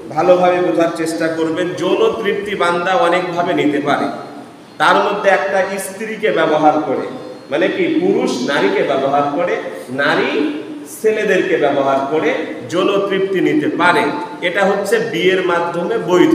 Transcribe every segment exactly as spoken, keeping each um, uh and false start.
ভালোভাবে বোঝার চেষ্টা করবেন। যৌন তৃপ্তি বান্দা অনেকভাবে নিতে পারে, তার মধ্যে একটা স্ত্রীকে ব্যবহার করে, মানে কি পুরুষ নারীকে ব্যবহার করে, নারী ছেলেদেরকে ব্যবহার করে যৌন তৃপ্তি নিতে পারে। এটা হচ্ছে বিয়ের মাধ্যমে বৈধ।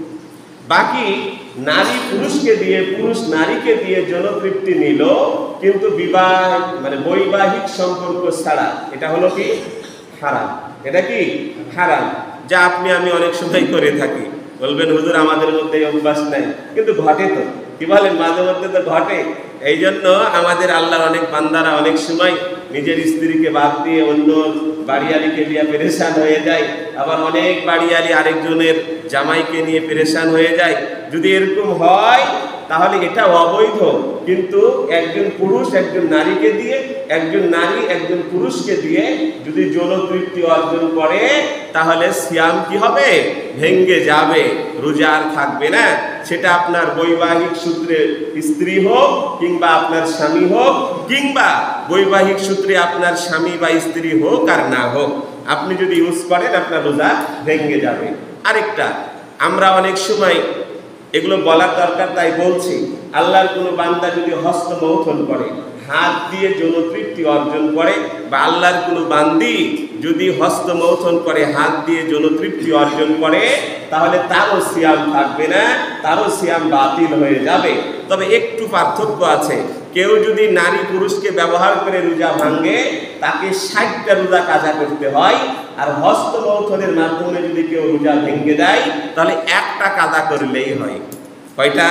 বাকি নারী পুরুষকে দিয়ে, পুরুষ নারীকে দিয়ে যৌন তৃপ্তি নিল, কিন্তু বিবাহ মানে বৈবাহিক সম্পর্ক ছাড়া, এটা হলো কি হারাম। এটা কি হারাম, যা আপনি আমি অনেক সময় করে থাকি। বলবেন হুজুর আমাদের মধ্যে অভ্যাস নাই, কিন্তু ঘটে তো, কি বলেন, মাঝে মধ্যে তো ঘটে। এই জন্য আমাদের আল্লাহর অনেক বান্দারা অনেক সময় নিজের স্ত্রীকে বাদ দিয়ে অন্য বাড়িয়ালিকে নিয়ে পেরেশান হয়ে যায়, আবার অনেক বাড়িয়ালি আরেকজনের জামাইকে নিয়ে পেরেশান হয়ে যায়। যদি এরকম হয় তাহলে এটা অবৈধ। কিন্তু একজন পুরুষ একজন নারীকে দিয়ে, একজন নারী একজন পুরুষকে দিয়ে যদি যৌন তৃপ্তি অর্জন করে, তাহলে সিয়াম কি হবে? ভেঙ্গে যাবে, রোজা আর থাকবে না। সেটা আপনার বৈবাহিক সূত্রে স্ত্রী হোক, কিংবা আপনার স্বামী হোক, কিংবা বৈবাহিক সূত্রে আপনার স্বামী বা স্ত্রী হোক আর না হোক, আপনি যদি ইউজ করেন আপনার রোজা ভেঙ্গে যাবে। আরেকটা, আমরা অনেক সময় এগুলো বলার দরকার তাই বলছি, আল্লাহর কোনো বান্দা যদি হস্তমৈথুন করে, হাত দিয়ে যৌন তৃপ্তি অর্জন করে, বা আল্লাহর কোনো বান্দি যদি হস্তমৈথুন করে, হাত দিয়ে যৌন তৃপ্তি অর্জন করে, তাহলে তারও সিয়াম থাকবে না, তারও সিয়াম বাতিল হয়ে যাবে। তবে একটু পার্থক্য আছে। কেউ যদি নারী পুরুষকে ব্যবহার করে রোজা ভাঙে, তাকে ষাটটা রোজা কাজা করতে হয়। আর হস্তমৈথুনের মাধ্যমে যদি কেউ রোজা ভেঙে দেয়, তাহলে একটা কাজা করলেই হয়। কয়টা?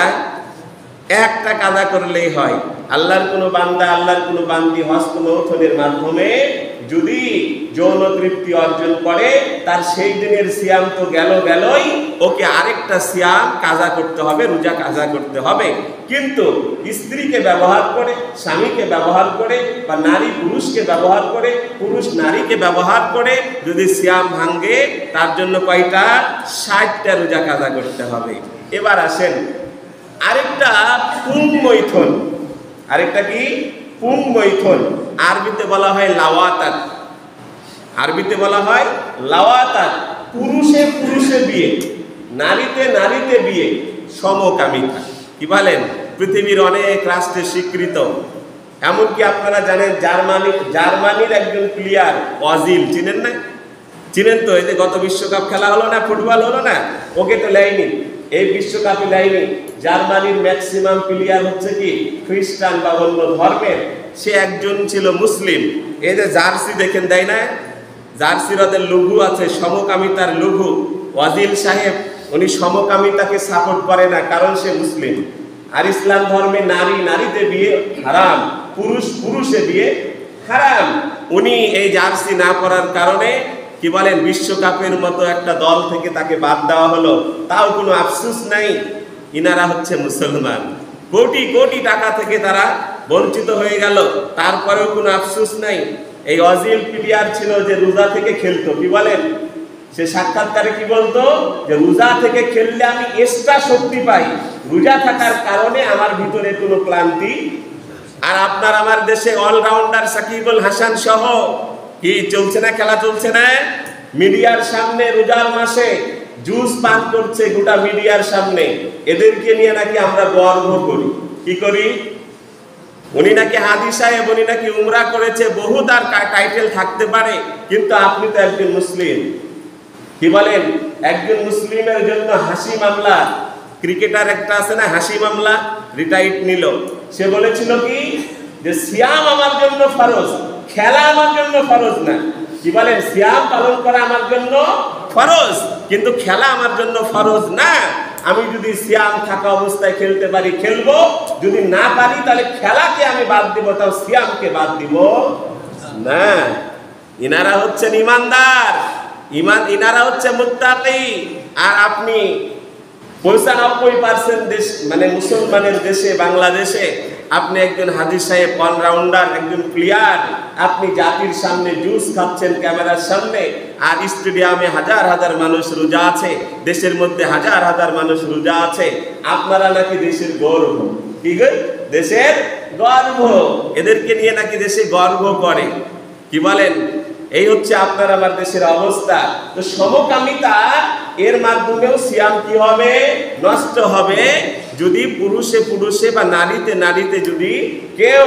একটা কাজা করলেই হয়। আল্লাহর কোনো বান্দা, আল্লাহর কোনো বান্দি হস্তমৈথুনের মাধ্যমে যদি যৌন তৃপ্তি অর্জন করে, তার সেই দিনের সিয়াম তো গেল গেলই, ওকে আরেকটা সিয়াম কাজা করতে হবে, রোজা কাজা করতে হবে। কিন্তু স্ত্রীকে ব্যবহার করে, স্বামীকে ব্যবহার করে, বা নারী পুরুষকে ব্যবহার করে, পুরুষ নারীকে ব্যবহার করে যদি সিয়াম ভাঙ্গে, তার জন্য কয়টা? ষাটটা রোজা কাজা করতে হবে। এবার আসেন আরেকটা পুংমৈথুন। আরেকটা কি? পুংমৈথুন। আরবিতে বলা হয় লাওয়াতাত। আরবিতে বলা হয় লাওয়াতাত। পুরুষে পুরুষে বিয়ে, নারীতে নারীতে বিয়ে, সমকামিতা। কি বলেন? পৃথিবীর অনেক রাষ্ট্রে স্বীকৃত। এমনকি আপনারা জানেন জার্মানি, জার্মানির একজন প্লেয়ার ওয়াজিল, চিনেন না? চিনেন তো? এই যে গত বিশ্বকাপ খেলা হলো না, ফুটবল হলো না, ওকে তো লাইনি, এই বিশ্বকাপে লাইনি। জার্মানির ম্যাক্সিমাম প্লেয়ার হচ্ছে কি খ্রিস্টান বা অন্য ধর্মের। সে একজন ছিল মুসলিম। এই যে জার্সি দেখেন, দেয় না? জার্সির ওদের লঘু আছে, সমকামিতার লঘু। ওয়াজিল সাহেব উনি সমকামিতাকে সাপোর্ট করে না, কারণ সে মুসলিম। আর ইসলাম ধর্মে নারী নারীতে বিয়ে হারাম, পুরুষ পুরুষে বিয়ে হারাম। উনি এই জার্সি না পরার কারণে কি বলেন, বিশ্বকাপের মতো একটা দল থেকে তাকে বাদ দেওয়া হলো। তাও কোনো আফসোস নাই। ইনারা হচ্ছে মুসলমান, কোটি কোটি টাকা থেকে তারা বঞ্চিত হয়ে গেল, তারপরেও কোনো আফসোস নাই। এই ওয়াজিল প্লেয়ার ছিল যে রোজা থেকে খেলতো। কি বলেন? সে সাক্ষাৎকারে কি বলতো, যে রোজা থেকে খেললে আমি এক্সট্রা শক্তি পাই, রোজা থাকার কারণে আমার ভিতরে কোনো ক্লান্তি। আর আপনার আমার দেশে অলরাউন্ডার সাকিবুল হাসান সহ কি চলছে না, খেলা চলছে না, মিডিয়ার সামনে রোজার মাসে জুস পান করছে গোটা মিডিয়ার সামনে। এদেরকে নিয়ে নাকি আমরা গর্ব করি। কি করি? উনি নাকি হাদি সাহেব, উনি নাকি উমরা করেছে, বহু তার টাইটেল থাকতে পারে, কিন্তু আপনি তো একজন মুসলিম। কি বলেন? একজন মুসলিমের জন্য হাসি মামলা, ক্রিকেটার একটা আছে না হাসি মামলা, রিটায়ার্ড নিল। সে বলেছিল কি, যে সিয়াম আমার জন্য ফরজ, খেলা আমার জন্য ফরজ না। কি বলেন? সিয়াম পালন করা আমার জন্য ফরজ, কিন্তু খেলা আমার জন্য ফরজ না। আমি যদি সিয়াম থাকা অবস্থায় খেলতে পারি খেলবো, যদি না পারি তাহলে খেলাকে আমি বাদ দিব, তাও সিয়ামকে বাদ দিব না। ইনারা হচ্ছেন ইমানদার, ইমান ইনারা হচ্ছে মুত্তাকি। আর আপনি পঁচানব্বই পার্সেন্ট দেশ মানে মুসলমানের দেশে, বাংলাদেশে আপনি একজন হাজি সাহেব, অলরাউন্ডার, একজন প্লেয়ার, আপনি জাতির সামনে জুস খাচ্ছেন ক্যামেরার সামনে, আর স্টেডিয়ামে হাজার হাজার মানুষ রোজা আছে, দেশের মধ্যে হাজার হাজার মানুষ রোজা আছে। আপনারা নাকি দেশের গর্ব। কি গো? দেশের গর্ব। এদেরকে নিয়ে নাকি দেশে গর্ব করে। কি বলেন? এই হচ্ছে আপনার আমার দেশের অবস্থা। তো সমকামিতা এর মাধ্যমেও সিয়াম কি হবে? নষ্ট হবে। যদি পুরুষে পুরুষে বা নারীতে নারীতে যদি কেউ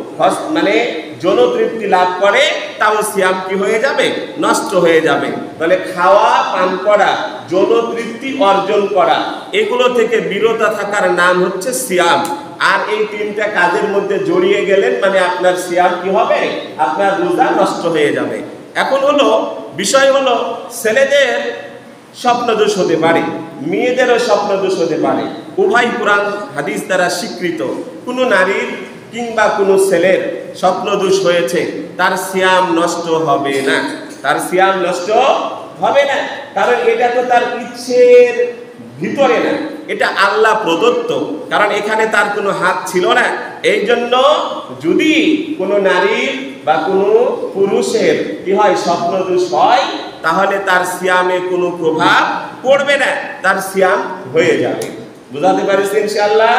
মানে যৌন তৃপ্তি লাভ করে, তাও সিয়াম কি হয়ে যাবে? নষ্ট হয়ে যাবে। তাহলে খাওয়া, পান করা, যৌন তৃপ্তি অর্জন করা, এগুলো থেকে বিরত থাকার নাম হচ্ছে সিয়াম। আর এই তিনটা কাজের মধ্যে জড়িয়ে গেলেন মানে আপনার সিয়াম কি হবে? আপনার রোজা নষ্ট হয়ে যাবে। এখন হলো বিষয় হলো, ছেলেদের স্বপ্নদোষ হতে পারে, মেয়েদেরও স্বপ্নদোষ হতে পারে। উভয় কোরআন হাদিস দ্বারা স্বীকৃত। কোনো নারীর কিংবা কোনো ছেলের স্বপ্নদোষ হয়েছে, তার সিয়াম নষ্ট হবে না, তার সিয়াম নষ্ট হবে না। কারণ এটা তো তার ইচ্ছের ভিতরে না, এটা আল্লাহ প্রদত্ত। কারণ এখানে তার কোনো হাত ছিল না। এই জন্য যদি কোনো নারীর বা কোনো পুরুষের কি হয়? স্বপ্নদোষ হয়, তাহলে তার সিয়ামে কোনো প্রভাব পড়বে না, তার সিয়াম হয়ে যাবে। বুঝাতে পারছি ইনশাআল্লাহ?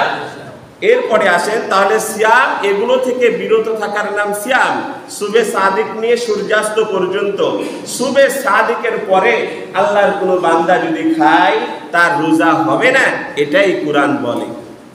এরপরে আসেন, তাহলে সিয়াম এগুলো থেকে বিরত থাকার নাম সিয়াম। সুবে সাদিক নিয়ে সূর্যাস্ত পর্যন্ত, সুবে সাদিকের পরে আল্লাহর কোনো বান্দা যদি খায়, তার রোজা হবে না, এটাই কোরআন বলে।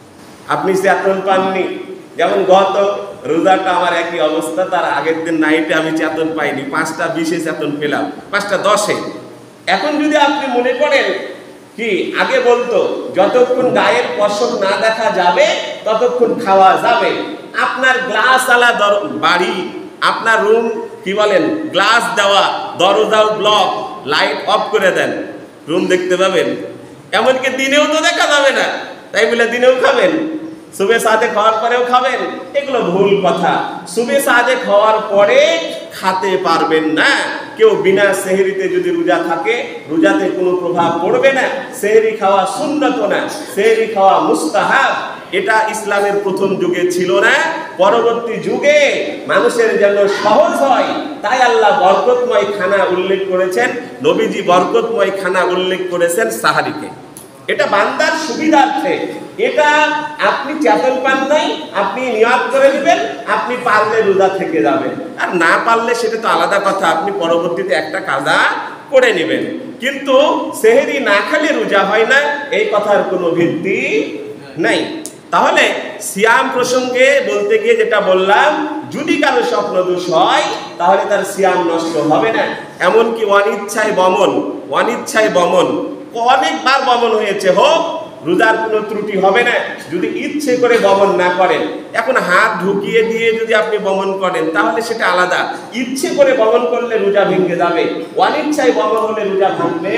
আপনি চেতন পাননি, যেমন গত রোজাটা আমার একই অবস্থা, তার আগের দিন নাইটে আমি চেতন পাইনি, পাঁচটা বিশে চেতন পেলাম, পাঁচটা দশে। এখন যদি আপনি মনে করেন কি আগে বলতো যতক্ষণ গায়ের পশম না দেখা যাবে ততক্ষণ খাওয়া যাবে, আপনার গ্লাস আলা বাড়ি, আপনার রুম কি বলেন গ্লাস দেওয়া, দরজাও ব্লক, লাইট অফ করে দেন, রুম দেখতে পাবেন। এমনকি দিনেও তো দেখা যাবে না, তাই বলে দিনেও খাবেন? সুবে সাদে খাওয়ার পরেও খাবেন? এগুলো ভুল কথা। সুবে সাদে খাওয়ার পরে খাতে পারবেন না। কেউ বিনা সেহরিতে যদি রোজা থাকে, রোজাতে কোনো প্রভাব পড়বে না। সেহরি খাওয়া সুন্নত না, সেহরি খাওয়া মুস্তাহাব। এটা ইসলামের প্রথম যুগে ছিল না, পরবর্তী যুগে মানুষের যেন সহজ হয় তাই আল্লাহ বরকতময় খানা উল্লেখ করেছেন। নবীজি বরকতময় খানা উল্লেখ করেছেন সাহারিকে। এটা বান্দার সুবিধার্থে। এটা আপনি চেতন পান নাই, আপনি নিয়ত করে দিবেন, আপনি পারলে রোজা থেকে যাবেন, আর না পারলে সেটা তো আলাদা কথা, আপনি পরবর্তীতে একটা কাজা করে নেবেন। কিন্তু সেহরি না খেলে রোজা হয় না, এই কথার কোনো ভিত্তি নাই। তাহলে সিয়াম প্রসঙ্গে বলতে গিয়ে যেটা বললাম, যদি কারো স্বপ্নদোষ হয় তাহলে তার সিয়াম নষ্ট হবে না। এমনকি অনিচ্ছায় বমন, অনিচ্ছায় বমন অনেকবার বমন হয়েছে, হোক, রোজার কোনো ত্রুটি হবে না যদি ইচ্ছে করে বমন না করেন। এখন হাত ঢুকিয়ে দিয়ে যদি আপনি বমন করেন তাহলে সেটা আলাদা, ইচ্ছে করে বমন করলে রোজা ভেঙে যাবে, অনিচ্ছায় বমন হলে রোজা ভাঙবে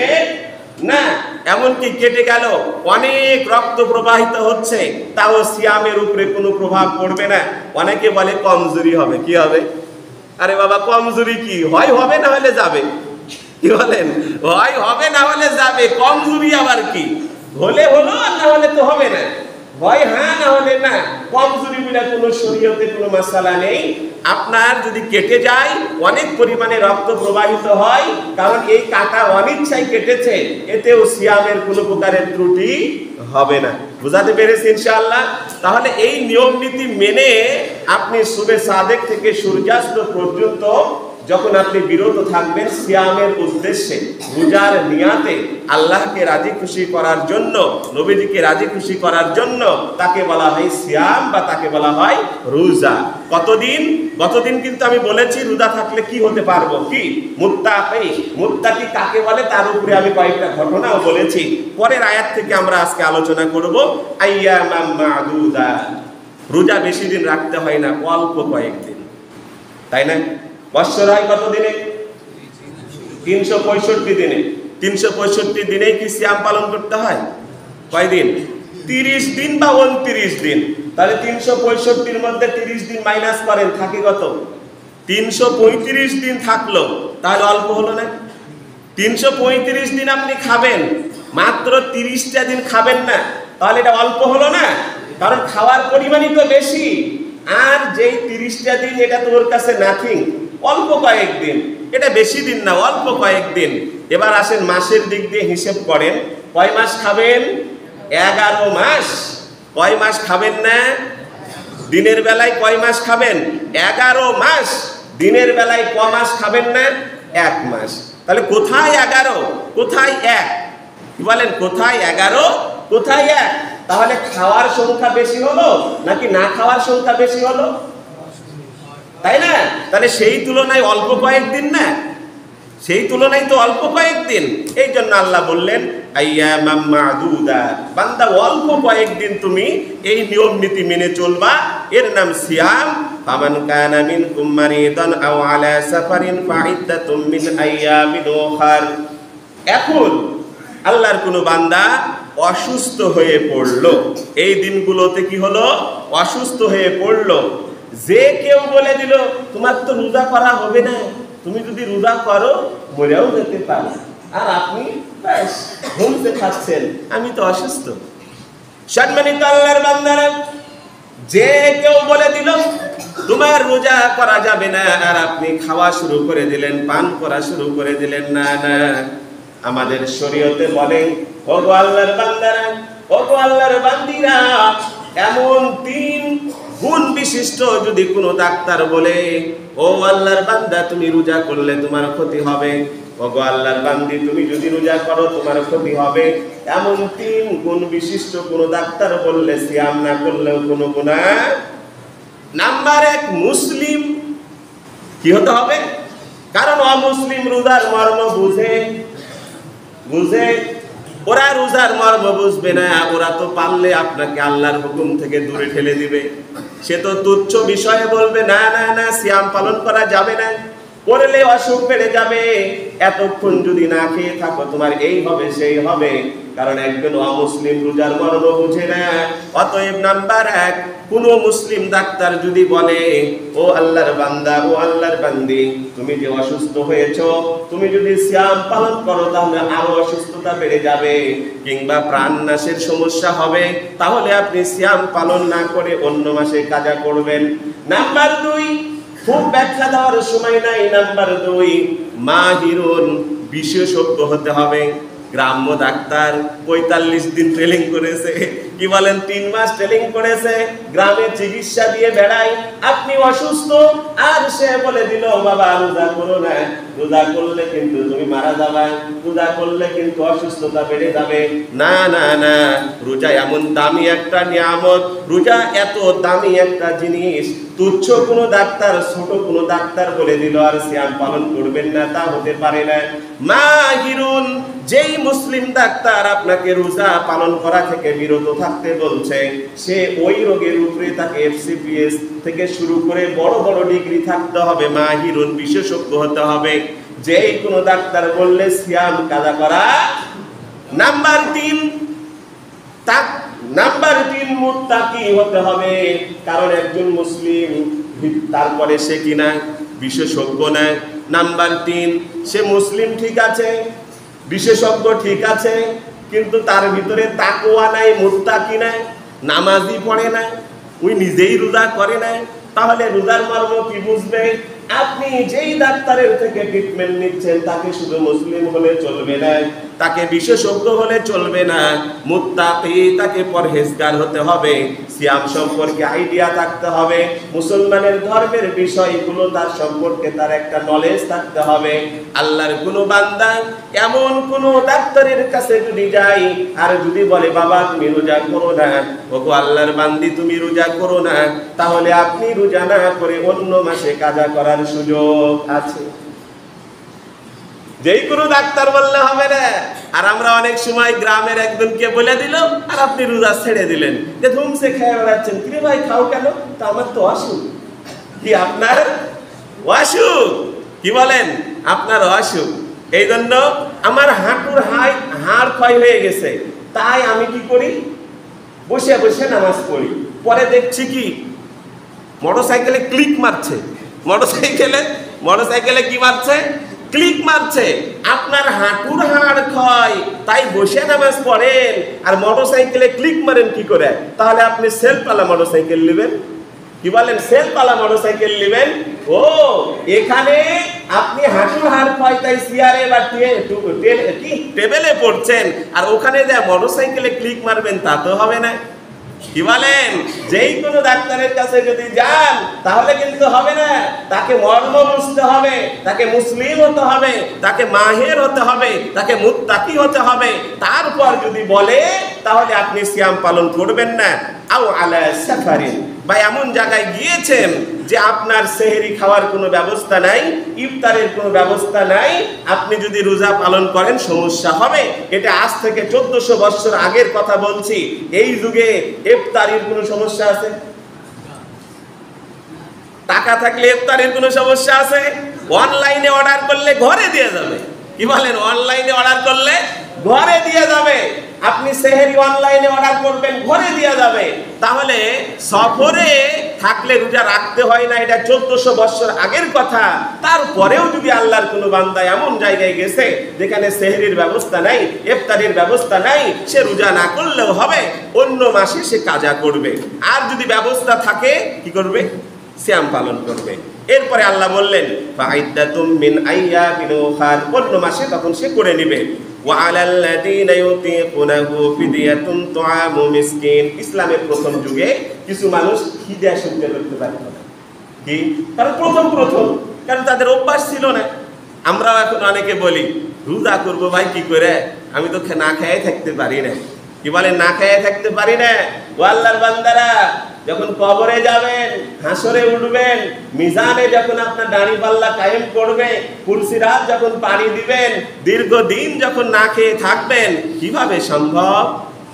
না। এমনকি কেটে গেল, অনেক রক্ত প্রবাহিত হচ্ছে, তাও সিয়ামের উপরে কোনো প্রভাব পড়বে না। অনেকে বলে কমজোরি হবে, কি হবে? আরে বাবা, কমজোরি কি হয়? হবে না হলে যাবে। কি বলেন? হয় হবে না হলে যাবে, কমজোরি আবার কি? হলে হলো, না হলে তো হবে না। হয় হ্যাঁ, না হলে না। কমজোরি বলে কোনো শরীয়তে কোনো মাসালা নেই। আপনার যদি কেটে যায়, অনেক পরিমাণে রক্ত প্রবাহিত হয়, কারণ এই কাটা অনিচ্ছায় কেটেছে, এতেও সিয়ামের কোনো প্রকারের ত্রুটি হবে না। বুঝাতে পেরেছি ইনশাআল্লাহ? তাহলে এই নিয়ম নীতি মেনে আপনি সুবে সাদেক থেকে সূর্যাস্ত পর্যন্ত যখন আপনি বিরত থাকবেন সিয়ামের উদ্দেশ্যে, রোজার নিয়াতে, আল্লাহকে রাজি খুশি করার জন্য, নবীজিকে রাজি খুশি করার জন্য, তাকে বলা হয় সিয়াম বা তাকে বলা হয় রোজা। কতদিন? গতদিন কিন্তু আমি বলেছি রোজা থাকলে কি হতে পারবো, কি মুত্তাকি। মুত্তাকি কাকে বলে তার উপরে আমি কয়েকটা ঘটনাও বলেছি। পরের আয়াত থেকে আমরা আজকে আলোচনা করব আইয়ামাম মাদুদা। রোজা বেশি দিন রাখতে হয় না, অল্প কয়েকদিন, তাই না? বৎসর হয় কত দিনে? তিনশো পঁয়ষট্টি দিনে। তিনশো পঁয়ষট্টি দিনে কি সিয়াম পালন করতে হয়? কয়দিন? তিরিশ দিন বা উনত্রিশ দিন। তাহলে তিনশো পঁয়ষট্টির মধ্যে তিরিশ দিন মাইনাস করেন, থাকে কত? তিনশো পঁয়ত্রিশ দিন থাকলো, তাহলে অল্প হলো না? তিনশো পঁয়ত্রিশ দিন আপনি খাবেন, মাত্র তিরিশটা দিন খাবেন না, তাহলে এটা অল্প হলো না? কারণ খাওয়ার পরিমাণই তো বেশি, আর যেই তিরিশটা দিন এটা তো ওর কাছে নাথিং, অল্প কয়েকদিন, এটা বেশি দিন না, অল্প কয়েকদিন। এবার আসেন মাসের দিক দিয়ে হিসেব করেন, কয় মাস খাবেন? এগারো মাস। কয় মাস খাবেন না? দিনের বেলায় কয় মাস খাবেন? এগারো মাস। দিনের বেলায় ক মাস খাবেন না? এক মাস। তাহলে কোথায় এগারো, কোথায় এক? কি বলেন, কোথায় এগারো কোথায় এক? তাহলে খাওয়ার সংখ্যা বেশি হলো নাকি না খাওয়ার সংখ্যা বেশি হলো? তাই না? তাহলে সেই তুলনায় অল্প কয়েকদিন না, সেই তুলনায় তো অল্প কয়েকদিন। এই জন্য আল্লাহ বললেন আইয়ামাম মা'দুদাত, বান্দা অল্প কয়েকদিন তুমি এই নিয়ম নীতি মেনে চলবা, এর নাম সিয়াম। ফামান কানা মিনকুম মারিদান আও আলা সাফারিন ফাইদ্দাতুম মিন আইয়ামিন উখার। এখন আল্লাহর কোন বান্দা অসুস্থ হয়ে পড়লো, এই দিনগুলোতে কি হলো, অসুস্থ হয়ে পড়লো, যে কেউ বলে দিল তোমার তো রোজা করা হবে না, তুমি যদি রোজা করো মরেও যেতে পারো, আর আপনি ব্যাস ঘুমতে খাচ্ছেন, আমি তো অসুস্থ। সম্মানিত আল্লাহর বান্দারা, যে কেউ বলে দিল তোমার রোজা করা যাবে না, আর আপনি খাওয়া শুরু করে দিলেন, পান করা শুরু করে দিলেন, না না, আমাদের শরীয়তে বলেন ও গো আল্লাহর বান্দারা, ও গো আল্লাহর বান্দিরা, এমন তিন গুণ বিশিষ্ট যদি কোনো ডাক্তার বলে ও আল্লাহর বান্দা তুমি রোজা করলে তোমার ক্ষতি হবে, ও গো আল্লাহর বান্দি তুমি যদি রোজা করো তোমার ক্ষতি হবে, এমন তিন গুণ বিশিষ্ট কোনো ডাক্তার বললে সিয়াম না করলেও কোনো গুনাহ। নাম্বার এক, মুসলিম। কি হতে হবে? কারণ অমুসলিম রোজার মর্ম বুঝে বুঝে ওরা রোজার মর্ম বুঝবে না, ওরা তো পারলে আপনাকে আল্লাহর হুকুম থেকে দূরে ঠেলে দিবে। সে তো তুচ্ছ বিষয়ে বলবে না না না সিয়াম পালন করা যাবে না, করলে অসুখ বেড়ে যাবে, এতক্ষণ যদি না খেয়ে থাকো তোমার এই হবে সেই হবে। কারণ একজন অমুসলিম রোজার মর্ম বুঝে না। অতএব নাম্বার এক, কোন মুসলিম ডাক্তার যদি বলে ও আল্লাহর বান্দা, ও আল্লাহর বান্দি, তুমি যে অসুস্থ হয়েছো, তুমি যদি সিয়াম পালন করো তাহলে আরো অসুস্থতা বেড়ে যাবে কিংবা প্রাণনাশের সমস্যা হবে, তাহলে আপনি সিয়াম পালন না করে অন্য মাসে কাজা করবেন। নাম্বার দুই, খুব ব্যাখ্যা দেওয়ার সময় নাই, নাম্বার দুই, মাহিরুন, বিশেষজ্ঞ হতে হবে। গ্রাম্য ডাক্তার পঁয়তাল্লিশ দিন ট্রেনিং করেছে, কি বলেন, তিন মাস ট্রেনিং করেছে, গ্রামে চিকিৎসা দিয়ে বেড়ায়, আপনি অসুস্থ আর সে বলে দিল বাবা রোজা করো না, রোজা করলে কিন্তু তুমি মারা যাবে, রোজা করলে কিন্তু অসুস্থতা বেড়ে যাবে। না না না, রোজা এমন দামি একটা নিয়ামত, রোজা এত দামি একটা জিনিস, তুচ্ছ কোনো ডাক্তার, ছোট কোনো ডাক্তার বলে দিল আর সিয়াম পালন করবেন না, তা হতে পারে না। মাহিরুন, যেই মুসলিম ডাক্তার আপনাকে রোজা পালন করা থেকে বিরত থাকতে বলছে, সে ওই রোগের উপরে তাকে এফসিপিএস থেকে শুরু করে বড় বড় ডিগ্রি থাকতে হবে, মাহিরুন, বিশেষজ্ঞ হতে হবে। যেই কোনো ডাক্তার বললে সিয়াম কাজা করা। নাম্বার তিন, তাক নাম্বার তিন, মুত্তাকি হতে হবে। কারণ একজন মুসলিম, তারপরে সে কিনা বিশেষজ্ঞ না। নাম্বার তিন, সে মুসলিম ঠিক আছে, বিশেষজ্ঞ ঠিক আছে, কিন্তু তার ভিতরে তাকওয়া নাই, মুত্তাকি নাই, নামাজি পড়ে না, ওই নিজেই রোজা করে না, তাহলে রোজার মর্ম কি বুঝবে? আপনি যেই ডাক্তারের থেকে ট্রিটমেন্ট নিচ্ছেন তাকে শুধু মুসলিম হলে চলবে না, তাকে বিশেষজ্ঞ হলে চলবে না, মুত্তাকি, তাকে পরহেজগার হতে হবে, সিয়াম সম্পর্কে আইডিয়া থাকতে হবে, মুসলমানের ধর্মের বিষয়গুলো তার সম্পর্কে তার একটা নলেজ থাকতে হবে। আল্লাহর কোন বান্দা এমন কোন ডাক্তারের কাছে যদি যাই আর যদি বলে বাবা তুমি রোজা করো না, ওগো আল্লাহর বান্দি তুমি রোজা করো না, তাহলে আপনি রোজা না করে অন্য মাসে কাজা করার সুযোগ আছে। যেই কোনো ডাক্তার বললে হবে না। আর আমরা অনেক সময় গ্রামের একজনকে বলে দিল আর আপনি রোজা ছেড়ে দিলেন, যে ধুমসে খেয়ে বেড়াচ্ছেন, কিরে ভাই খাও কেন? তা আমার তো অসুখ। কি আপনার অসুখ? কি বলেন আপনার অসুখ? এই জন্য আমার হাঁটুর হাই হাড় ক্ষয় হয়ে গেছে, তাই আমি কি করি, বসে বসে নামাজ পড়ি। পরে দেখছি কি মোটরসাইকেলে ক্লিক মারছে, মোটরসাইকেলে মোটরসাইকেলে কি মারছে, ক্লিক মারছে। আপনার হাঁটুর হাড় ক্ষয়, তাই বসে নামাজ পড়েন আর মোটরসাইকেলে ক্লিক মারেন কি করে? তাহলে আপনি সেলফওয়ালা মোটরসাইকেল নেবেন। কি বলেন, সেলফওয়ালা মোটরসাইকেল নেবেন। ও এখানে আপনি হাঁটুর হাড় ক্ষয় তাই চেয়ারে বা কি টেবিলে পড়ছেন, আর ওখানে যে মোটরসাইকেলে ক্লিক মারবেন তা তো হবে না। কি বলেন? যেই কোনো ডাক্তারের কাছে যদি যান তাহলে কিন্তু হবে না, তাকে মর্ম বুঝতে হবে, তাকে মুসলিম হতে হবে, তাকে মাহের হতে হবে, তাকে মুত্তাকি হতে হবে। তারপর যদি বলে তাহলে আপনি সিয়াম পালন করবেন না। আও আলা সাফারিন, বা এমন জায়গায় গিয়েছেন যে আপনার সেহরি খাওয়ার কোনো ব্যবস্থা নাই, ইফতারের কোনো ব্যবস্থা নাই, আপনি যদি রোজা পালন করেন সমস্যা হবে। এটা আজ থেকে চোদ্দশো বছর আগের কথা বলছি। এই যুগে ইফতারির কোনো সমস্যা আছে? টাকা থাকলে ইফতারির কোনো সমস্যা আছে? অনলাইনে অর্ডার করলে ঘরে দিয়ে যাবে। কি বলেন? অনলাইনে অর্ডার করলে ঘরে দিয়ে যাবে। আপনি সেহরি অনলাইনে অর্ডার করবেন, ঘরে দিয়ে যাবে। তাহলে সফরে থাকলে রোজা রাখতে হয় না, এটা চোদ্দশো বছর আগের কথা। তারপরেও যদি আল্লাহর কোনো বান্দা এমন জায়গায় গেছে যেখানে সেহরির ব্যবস্থা নাই, ইফতারির ব্যবস্থা নাই, সে রোজা না করলেও হবে, অন্য মাসে সে কাজা করবে। আর যদি ব্যবস্থা থাকে কি করবে? সিয়াম পালন করবে। এরপরে আল্লাহ বললেন ফাইদ্দাতুম মিন আইয়ামিন উখার, অন্য মাসে তখন সে করে নেবে। ওয়া আলাল্লাযীনা ইউতীকুনাহু ফিদিয়াতুন তুআমু মিসকিন, ইসলামের প্রথম যুগে কিছু মানুষ খিদা সহ্য করতে পারত না। কি? কারণ প্রথম প্রথম কারণ তাদের অভ্যাস ছিল না। আমরাও এখন অনেকে বলি রোজা করবো ভাই কি করে, আমি তো না খেয়ে থাকতে পারি না। কি বলে? না খেয়ে থাকতে পারি না। ও আল্লাহর বান্দারা, যখন কবরে যাবেন, হাসরে উঠবেন, মিজানে যখন আপনার দাড়ি পাল্লা কায়েম করবে, পুলসিরাত যখন পানি দিবেন, দীর্ঘদিন যখন না খেয়ে থাকবেন, কিভাবে সম্ভব?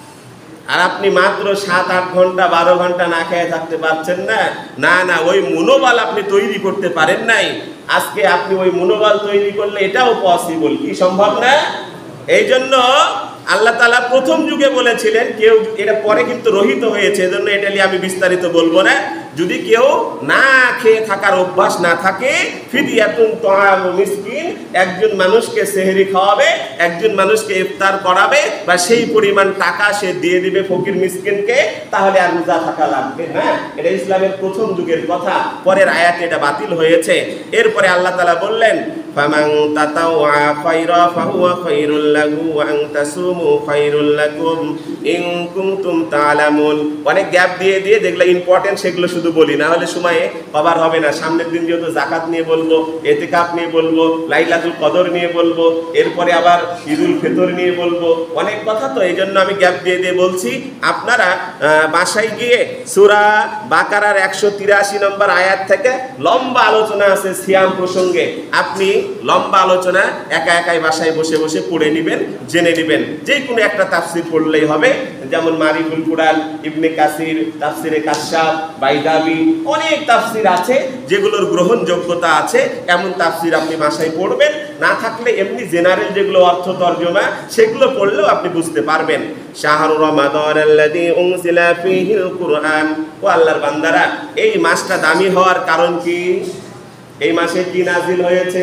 আর আপনি মাত্র সাত আট ঘন্টা বারো ঘন্টা না খেয়ে থাকতে পারছেন না? না না, ওই মনোবল আপনি তৈরি করতে পারেন নাই। আজকে আপনি ওই মনোবল তৈরি করলে এটাও পসিবল। কি সম্ভব না? এই জন্য আল্লাহ তাআলা প্রথম যুগে বলেছিলেন, কেউ, এটা পরে কিন্তু রহিত হয়েছে, এজন্য এটা নিয়ে আমি বিস্তারিত বলবো না, যদি কেউ না খেয়ে থাকার অভ্যাস না থাকে, ফিদিয়াতুন তুআমু মিসকিন, একজন মানুষকে সেহরি খাওয়াবে, একজন মানুষকে ইফতার করাবে, বা সেই পরিমাণ টাকা সে দিয়ে দিবে ফকির মিসকিনকে, তাহলে আর রোজা থাকা লাগবে না। এটা ইসলামের প্রথম যুগের কথা, পরের আয়াতে এটা বাতিল হয়েছে। এরপরে আল্লাহ তাআলা বললেন ফামান তাতাওয়া খায়রা ফাহুয়া খায়রুল লাহু ওয়া আন তাসুমু খায়রুল লাকুম ইন কুনতুম তা'লামুন। অনেক গ্যাপ দিয়ে দিয়ে যেগুলো ইম্পর্টেন্ট সেগুলো শুধু বলি, না হলে সময়ে কভার হবে না। সামনের দিন যেহেতু যাকাত নিয়ে বলবো, ইতিকাফ নিয়ে বলবো, লাইলাতুল কদর নিয়ে বলবো, এরপরে আবার ঈদুল ফিতর নিয়ে বলবো, অনেক কথা, তো এই জন্য আমি গ্যাপ দিয়ে দিয়ে বলছি। আপনারা বাসায় গিয়ে সূরা বাকারার একশো তিরাশি নম্বর আয়াত থেকে লম্বা আলোচনা আছে সিয়াম প্রসঙ্গে, আপনি লম্বা আলোচনা একা একাই বাসায় বসে বসে পড়ে নেবেন, জেনে নেবেন। যে কোনো একটা তাফসির পড়লেই হবে, যেমন মারিফুল কুরআন, ইবনে কাসির, তাফসিরে কাশফ, বাইদাবি, অনেক তাফসির আছে যেগুলোর গ্রহণযোগ্যতা আছে, এমন তাফসির আপনি বাসায় পড়বেন। না থাকলে এমনি জেনারেল যেগুলো অর্থ তর্জমা সেগুলো পড়লেও আপনি বুঝতে পারবেন। শাহরু রমাদানাল্লাযী উনজিলা ফীহিল কুরআন, ও আল্লাহর বান্দারা, এই মাসটা দামি হওয়ার কারণ কি? এই মাসে কি নাজিল হয়েছে?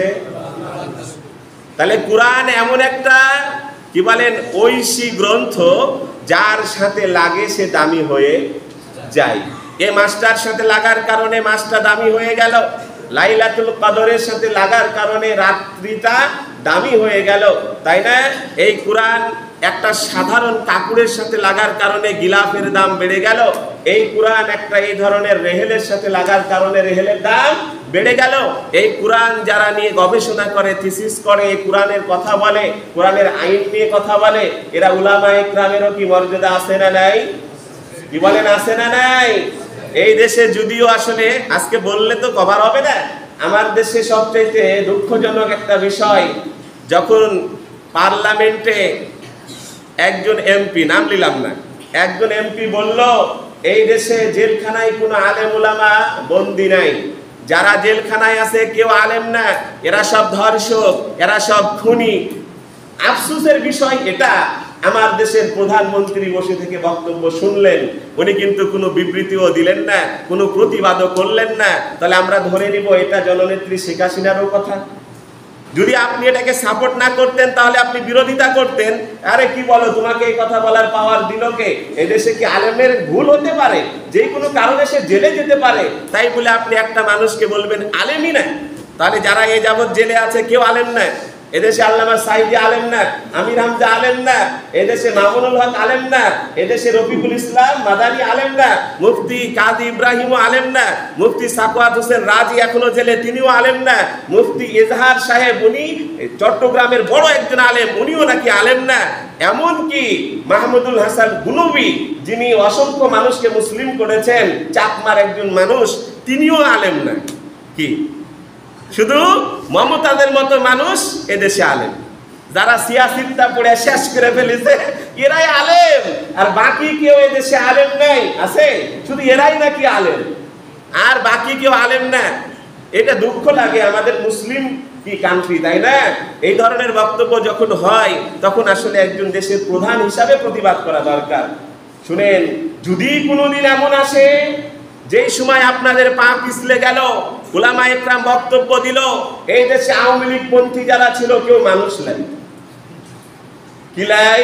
তাহলে কুরআন এমন একটা, কি বলেন, ঐশী গ্রন্থ, যার সাথে লাগে সে দামি হয়ে যায়। এই মাসটার সাথে লাগার কারণে মাসটা দামি হয়ে গেল, লাইলাতুল কদরের সাথে লাগার কারণে রাত্রিটা দামি হয়ে গেল, তাই না? এই কুরআন একটা সাধারণ কাপড়ের সাথে লাগার কারণে গিলাফের দাম বেড়ে গেল। এই কুরআন একটা এই ধরনের রেহেলের সাথে লাগার কারণে রেহেলের দাম বেড়ে গেল। এই কুরআন যারা নিয়ে গবেষণা করে, থিসিস করে, এই কুরআনের কথা বলে, কুরআনের আইন নিয়ে কথা বলে, এরা উলামায়ে ইকরামেরও কি মর্যাদা আছে না নাই? কি বলেন, আছে না নাই? এই দেশে যদিও আসলে আজকে বললে তো কভার হবে না, আমার দেশে সবচেয়ে দুঃখজনক একটা বিষয়, যখন পার্লামেন্টে একজন এমপি, নাম নিলাম না, একজন এমপি বলল এই দেশে জেলখানায় কোনো আলেম উলামা বন্দী নাই, যারা জেলখানায় আছে কেউ আলেম না, এরা সব ধর্ষক, এরা সব খুনি। আফসোসের বিষয় এটা, আমার দেশের প্রধানমন্ত্রী বসে থেকে বক্তব্য শুনলেন, উনি কিন্তু কোনো বিবৃতিও দিলেন না, কোনো প্রতিবাদও করলেন না। তাহলে আমরা ধরে নিব এটা জননেত্রী শেখ হাসিনারও কথা। যদি আপনি এটাকে সাপোর্ট না করতেন তাহলে আপনি বিরোধিতা করতেন, আরে কি বলো, তোমাকে এই কথা বলার পাওয়ার দিল কে? এদেশে কি আলেমের ভুল হতে পারে? যে কোনো কারণে সে জেলে যেতে পারে, তাই বলে আপনি একটা মানুষকে বলবেন আলেমই না? তাহলে যারা এই যাবৎ জেলে আছে কেউ আলেম না, এদেশে আল্লামা সাইদি আলেম না, আমির হামজা আলেম না, এদেশে মামুনুল হক আলেম না, এদেশে রফিকুল ইসলাম মাদানী আলেম না, মুফতি কাজী ইব্রাহিম আলেম না, মুফতি সাকওয়াত হোসেন রাজি এখনো জেলে তিনিও আলেম না, মুফতি এজাহার সাহেব উনি চট্টগ্রামের বড় একজন আলেম উনিও নাকি আলেম না, এমনকি মাহমুদুল হাসান গুনবী যিনি অসংখ্য মানুষকে মুসলিম করেছেন, চাকমার একজন মানুষ, তিনিও আলেম না। কি শুধু মমতাদের মতো মানুষ এদেশে আলেম, যারা সিয়াসিত্তা পড়ে শেষ করে ফেলেছে এরাই আলেম, আর বাকি কেউ এদেশে আলেম নাই। আছে শুধু এরাই নাকি আলেম, আর বাকি কেউ আলেম না। এটা দুঃখ লাগে আমাদের মুসলিম কি কান্ট্রি, তাই না? এই ধরনের বক্তব্য যখন হয় তখন আসলে একজন দেশের প্রধান হিসাবে প্রতিবাদ করা দরকার। শুনেন, যদি কোনোদিন এমন আসে যেই সময় আপনাদের পা পিছলে গেল, উলামা একরাম বক্তব্য দিল, এই দেশে আওয়ামী লীগ পন্থী যারা ছিল কেউ মানুষ লাই, কি লাই?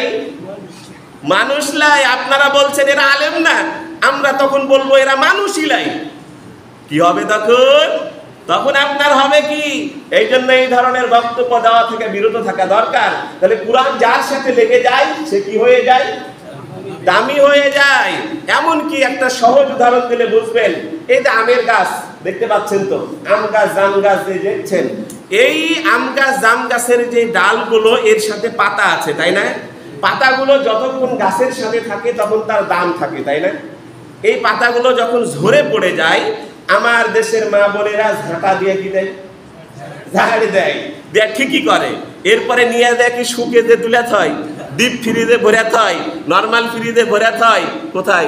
মানুষ লাই। আপনারা বলছেন এরা আলেম না, আমরা তখন বলবো এরা মানুষই লাই। কি হবে তখন? তখন আপনার হবে কি? এই জন্য এই ধরনের বক্তব্য দেওয়া থেকে বিরত থাকা দরকার। তাহলে কোরআন যার সাথে লেগে যায় সে কি হয়ে যায়? দামি হয়ে যায়। এমন কি একটা সহজ উদাহরণ দিলে বুঝবেন। এই যে আমের গাছ দেখতে পাচ্ছেন তো, আম গাছ জাম গাছ যে দেখছেন, এই আম গাছ জাম গাছের যে ডালগুলো এর সাথে পাতা আছে, তাই না? পাতাগুলো যতক্ষণ গাছের সাথে থাকে তখন তার দাম থাকে, তাই না? এই পাতাগুলো যখন ঝরে পড়ে যায়, আমার দেশের মা বোনেরা ঝাঁটা দিয়ে কি দেয়? ঝাড়ি দেয়, দেয় ঠিকই করে। এরপরে নিয়ে দেয় কি শুকিয়ে তুলে থয়, ডিপ ফ্রিজে ভরে থয়, নরমাল ফ্রিজে ভরে থয়, কোথায়?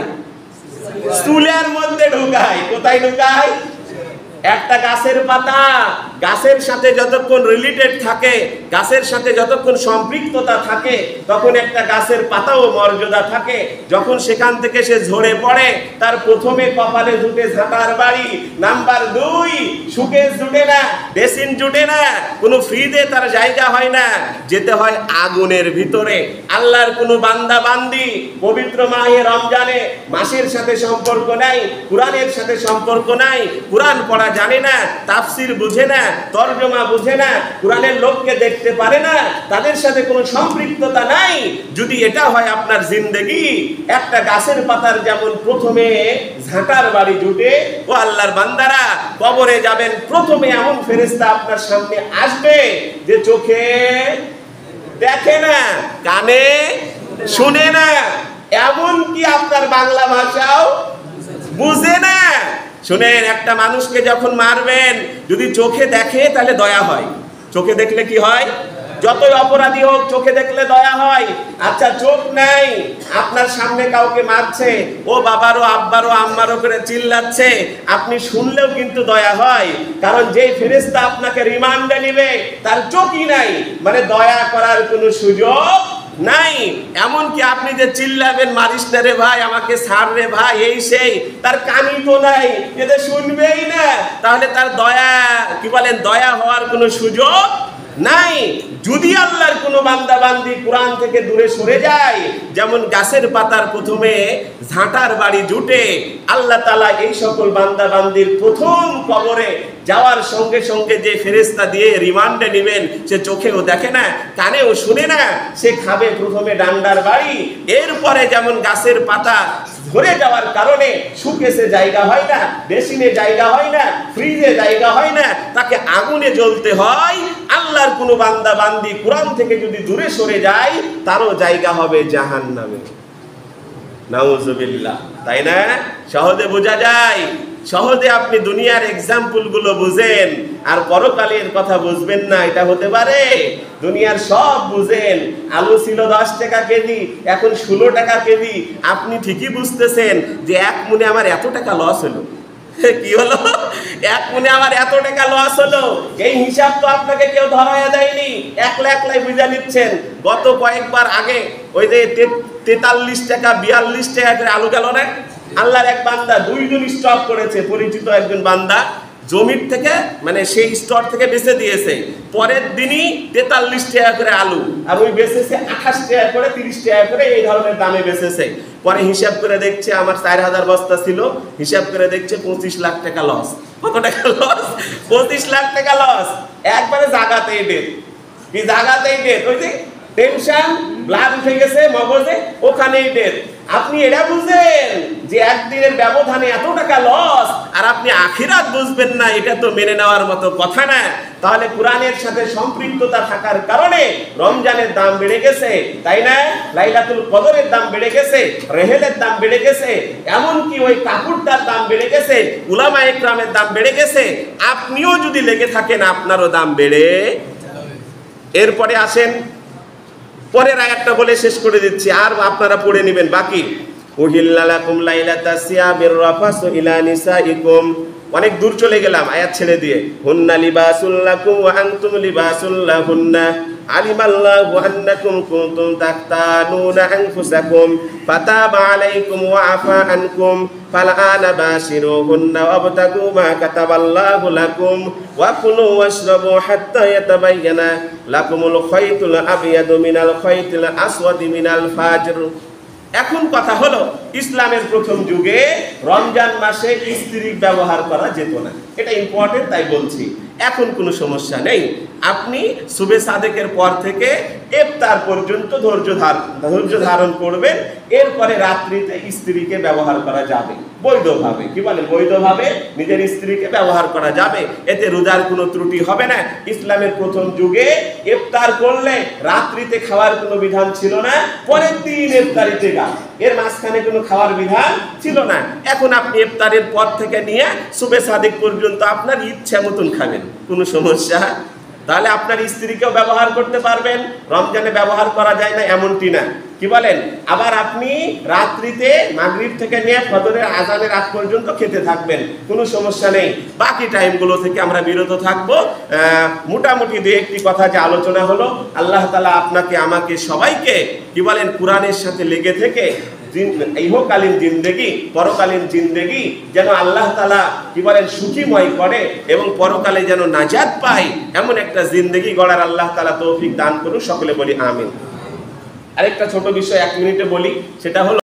চুলের মধ্যে ঢুকায়। কোথায় ঢুকায়? একটা গাছের পাতা গাছের সাথে যতক্ষণ রিলেটেড থাকে, গাছের সাথে যতক্ষণ সম্পৃক্ততা থাকে, তখন একটা গাছের পাতাও মর্যাদা থাকে। যখন সেখান থেকে সে ঝরে পড়ে, তার প্রথমে কপালে জুটে ঝাঁটার বাড়ি, নাম্বার দুই সুকেস জুটে না, বেসিন জুটে না, কোনো ফ্রিজে তার জায়গা হয় না, যেতে হয় আগুনের ভিতরে। আল্লাহর কোনো বান্দা বান্দি পবিত্র মাহে রমজানে মাসের সাথে সম্পর্ক নাই, কোরআনের সাথে সম্পর্ক নাই, কোরআন পড়া জানে না, তাফসির বুঝে না, তরজমা বুঝে না, কোরআনের লোককে দেখতে পারে না, তাদের সাথে কোনো সম্পৃক্ততা নাই। যদি এটা হয় আপনার জিন্দেগি, একটা গাছের পাতার যেমন প্রথমে ঝাঁটার বাড়ি জুটে, ও আল্লাহর বান্দারা কবরে যাবেন, প্রথমে এমন ফেরেশতা আপনার সামনে আসবে যে চোখে দেখে না, কানে শুনে না, এমন কি আপনার বাংলা ভাষাও বুঝে না। শুনেন, একটা মানুষকে যখন মারবেন, যদি চোখে দেখে তাহলে দয়া হয়। চোখে দেখলে কি হয়? যতই অপরাধী হোক চোখে দেখলে দয়া হয়। আচ্ছা, চোখ নাই, আপনার সামনে কাউকে মারছে, ও বাবারও আব্বারও আম্মারও করে চিল্লাচ্ছে, আপনি শুনলেও কিন্তু দয়া হয়। কারণ যেই ফেরেশতা আপনাকে রিমান্ডে নেবে তার চোখই নাই, মানে দয়া করার কোনো সুযোগ নাই। এমনকি আপনি যে চিল্লাবেন, মারিস না রে ভাই, আমাকে ছাড় রে ভাই, এই সেই, তার কানই তো নাই, এদের শুনবেই না, তাহলে তার দয়া কি বলেন, দয়া হওয়ার কোনো সুযোগ নাই। যদি আল্লাহর কোনো বান্দা বান্দি কোরআন থেকে দূরে সরে যায়, যেমন গাছের পাতার প্রথমে ঝাঁটার বাড়ি জুটে, আল্লাহ তাআলা এই সকল বান্দা বান্দির প্রথম কবরে যাওয়ার সঙ্গে সঙ্গে যে ফেরেশতা দিয়ে রিমান্ডে নেবেন, সে চোখেও দেখে না, কানেও শুনে না, সে খাবে প্রথমে ডান্ডার বাড়ি। এরপরে যেমন গাছের পাতা ঝরে যাওয়ার কারণে শুকেছে জায়গা হয় না, বেসিনে জায়গা হয় না, ফ্রিজে জায়গা হয় না, তাকে আগুনে জ্বলতে হয়। আল্লাহর কোনো বান্দা বান্দি কোরআন থেকে যদি দূরে সরে যায়, তারও জায়গা হবে জাহান্নামে। নাউজুবিল্লাহ। তাই না? সহজে বোঝা যায়। সহজে আপনি দুনিয়ার এক্সাম্পল গুলো বুঝেন, আর পরকালের কথা বুঝবেন না, এটা হতে পারে? দুনিয়ার সব বুঝেন। আলু ছিল দশ টাকা কেজি, এখন ষোলো টাকা কেজি। আপনি ঠিকই বুঝতেছেন যে এক মনে আমার এত টাকা লস হলো। কি হলো? এক মনে আমার এত টাকা লস হলো। এই হিসাব তো আপনাকে কেউ ধরায়া দেয়নি, একলা একলাই বুঝে নিচ্ছেন। গত কয়েকবার আগে ওই যে তেতাল্লিশ টাকা বিয়াল্লিশ টাকা করে আলু গেল না, আল্লাহর এক বান্দা দুইজন স্টক করেছে, পরিচিত একজন বান্দা জমির থেকে, মানে সেই স্টক থেকে বেচে দিয়েছে। পরের দিনই তেতাল্লিশ টাকা করে আলু, আর ওই বেচেছে আঠাশ টাকা করে, তিরিশ টাকা করে, এই ধরনের দামে বেচেছে। পরে হিসাব করে দেখছে আমার চার হাজার বস্তা ছিল, হিসাব করে দেখছে পঁচিশ লাখ টাকা লস। কত টাকা লস? পঁচিশ লাখ টাকা লস। একবারে জাগাতে এদের কি জায়গাতেই ডেথ, ওই যে টেনশন ব্লাড উঠে গেছে মগজে, ওখানেই ডেথ। আপনি এটা বুঝেন যে একদিনের ব্যবধানে এত টাকা লস, আর আপনি আখিরাত বুঝবেন না, এটা তো মেনে নেওয়ার মতো কথা না। তাহলে কোরআনের সাথে সম্পৃক্ততা থাকার কারণে রমজানের দাম বেড়ে গেছে, তাই না? লাইলাতুল কদরের দাম বেড়ে গেছে, রেহেলের দাম বেড়ে গেছে, এমনকি ওই কাপড়টার দাম বেড়ে গেছে, উলামা ইকরামের দাম বেড়ে গেছে। আপনিও যদি লেগে থাকেন আপনারও দাম বেড়ে। এরপরে আসেন পরের আয়াতটা বলে শেষ করে দিচ্ছি, আর আপনারা পড়ে নেবেন বাকি। উহিল্লা লাকুম লাইলাতাস সিয়ামির রাফাসু ইলা নিসাইকুম। অনেক দূর চলে গেলাম আয়াত ছেড়ে দিয়ে। হুন্না লিবাসুল লাকুম ওয়া আনতুম লিবাসুল লাহুন্না আলিমাল্লাহু আন্নাকুম কুনতুম তাখতানুনা আনফুসাকুম ফাতাবা আলাইকুম ওয়া আফা আনকুম ফালআনা বাশিরুহুন্না ওয়াবতাগু মা কাতাবাল্লাহু লাকুম ওয়া কুলু ওয়াশরাবু হাত্তা ইয়াতাবায়্যানা লাকুমুল খায়তুল আবয়াদু মিনাল খায়তিল আসওয়াদি মিনাল ফাজর। এখন কথা হলো, ইসলামের প্রথম যুগে রমজান মাসে স্ত্রী ব্যবহার করা যেত না, এটা ইম্পর্টেন্ট তাই বলছি। এখন কোনো সমস্যা নেই, আপনি সুবে সাদেকের পর থেকে ইফতার পর্যন্ত ধৈর্য ধারণ ধৈর্য ধারণ করবেন। এরপরে রাত্রিতে স্ত্রীকে ব্যবহার করা যাবে বৈধভাবে। কি বলে? বৈধভাবে নিজের স্ত্রীকে ব্যবহার করা যাবে, এতে রোজার কোনো ত্রুটি হবে না। ইসলামের প্রথম যুগে ইফতার করলে রাত্রিতে খাওয়ার কোনো বিধান ছিল না, পরের দিন ইফতারিতে গা, এর মাঝখানে কোনো খাওয়ার বিধান ছিল না। এখন আপনি ইফতারের পর থেকে নিয়ে সুবে সাদেক পর্যন্ত আপনার ইচ্ছা মতন খাবেন, কোনো সমস্যা। তাহলে আপনার স্ত্রীকেও ব্যবহার করতে পারবেন, রমজানে ব্যবহার করা যায় না এমনটি না। কি বলেন? আবার আপনি রাত্রিতে মাগরিব থেকে নিয়ে ফজরের আজানের আগ পর্যন্ত খেতে থাকবেন, কোনো সমস্যা নেই। বাকি টাইমগুলো থেকে আমরা বিরত থাকবো। মোটামুটি দু একটি কথা যে আলোচনা হলো, আল্লাহ তাআলা আপনাকে আমাকে সবাইকে কি বলেন কোরআনের সাথে লেগে থেকে ইহকালীন জিন্দেগি পরকালীন জিন্দেগি যেন আল্লাহ তাআলা কি বলেন সুখীময় করে, এবং পরকালে যেন নাজাত পাই, এমন একটা জিন্দেগি গড়ার আল্লাহ তাআলা তৌফিক দান করুন। সকলে বলি আমিন। আরেকটা ছোট বিষয় এক মিনিটে বলি, সেটা হলো